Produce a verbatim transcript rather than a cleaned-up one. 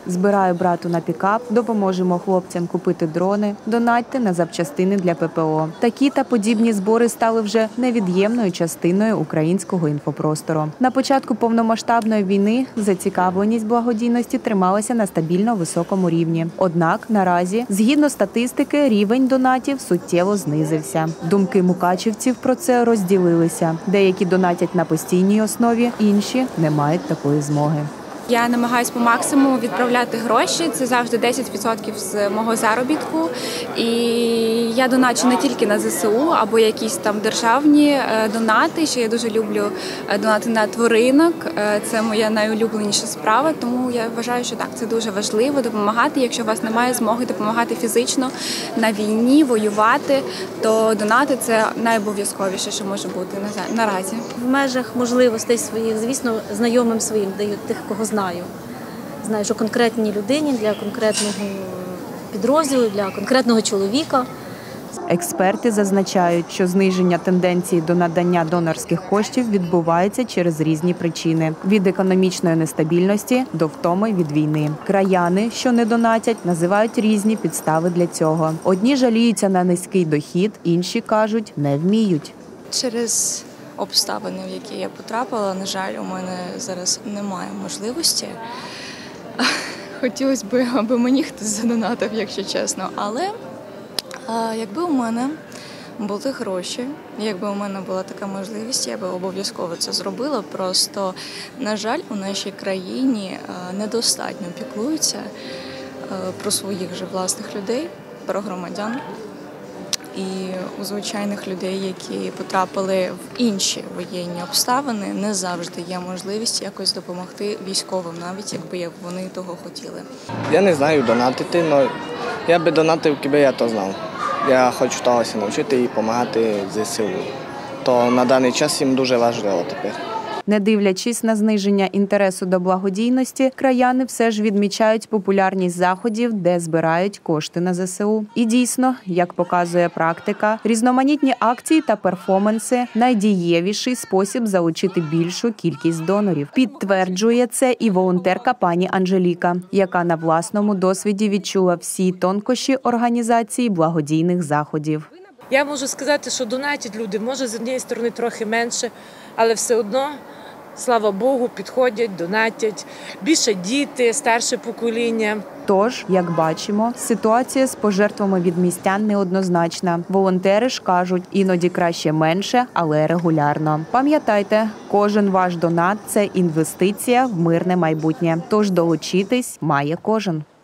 Збираю брату на пікап, допоможемо хлопцям купити дрони, донатьте на запчастини для ППО. Такі та подібні збори стали вже невід'ємною частиною українського інфопростору. На початку повномасштабної війни зацікавленість благодійності трималася на стабільно високому рівні. Однак наразі, згідно статистики, рівень донатів суттєво знизився. Думки мукачівців про це розділилися. Деякі донатять на постійній основі, інші не мають такої змоги. Я намагаюся по максимуму відправляти гроші, це завжди десять відсотків з мого заробітку. І я доначу не тільки на зе се у або якісь там державні донати, ще я дуже люблю донати на тваринок, це моя найулюбленіша справа, тому я вважаю, що так, це дуже важливо допомагати. Якщо у вас немає змоги допомагати фізично на війні, воювати, то донати – це найобов'язковіше, що може бути наразі. В межах можливостей своїх, звісно, знайомим своїм дають тих, кого знаю. Знаю, що конкретній людині, для конкретного підрозділу, для конкретного чоловіка. Експерти зазначають, що зниження тенденції до надання донорських коштів відбувається через різні причини – від економічної нестабільності до втоми від війни. Краяни, що не донатять, називають різні підстави для цього. Одні жаліються на низький дохід, інші кажуть – не вміють. Через обставини, в які я потрапила, на жаль, у мене зараз немає можливості. Хотілося б, аби мені хтось задонатив, якщо чесно. Але якби у мене були гроші, якби у мене була така можливість, я би обов'язково це зробила. Просто, на жаль, у нашій країні недостатньо піклуються про своїх же власних людей, про громадян. І у звичайних людей, які потрапили в інші воєнні обставини, не завжди є можливість якось допомогти військовим, навіть якби вони того хотіли. Я не знаю донатити, але я би донатив, якби я то знав. Я хочу того навчити і допомагати зе се у. То на даний час їм дуже важливо тепер. Не дивлячись на зниження інтересу до благодійності, краяни все ж відмічають популярність заходів, де збирають кошти на зе се у. І дійсно, як показує практика, різноманітні акції та перформанси – найдієвіший спосіб залучити більшу кількість донорів. Підтверджує це і волонтерка пані Анжеліка, яка на власному досвіді відчула всі тонкощі організації благодійних заходів. Я можу сказати, що донатять люди, може, з однієї сторони трохи менше, але все одно, слава Богу, підходять, донатять. Більше діти, старше покоління. Тож, як бачимо, ситуація з пожертвами від містян неоднозначна. Волонтери ж кажуть, іноді краще менше, але регулярно. Пам'ятайте, кожен ваш донат – це інвестиція в мирне майбутнє. Тож долучитись має кожен.